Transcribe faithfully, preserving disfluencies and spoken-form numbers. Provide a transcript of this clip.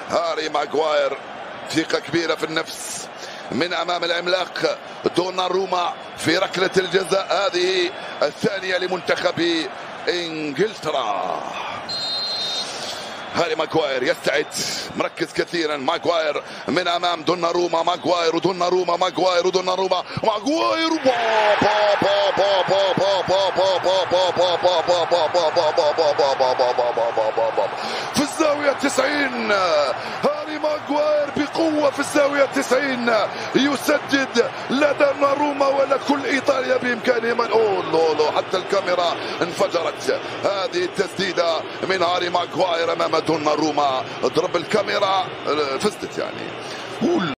هاري ماغواير ثقة كبيرة في النفس من أمام العملاق دوناروما في ركلة الجزاء هذه الثانية لمنتخب إنجلترا. هاري ماغواير يستعد مركز كثيرا. ماغواير من امام دوناروما. ماغواير ودوناروما. ماغواير ودوناروما. ماغواير في الزاوية تسعين. هاري ماغواير بقوة في الزاوية تسعين يسدد لا دوناروما ولا كل ايطاليا بامكانهم. اوه حتى الكاميرا انفجرت. هذه التسديدة من هاري ماغواير امام دوناروما. ضرب الكاميرا فزت يعني.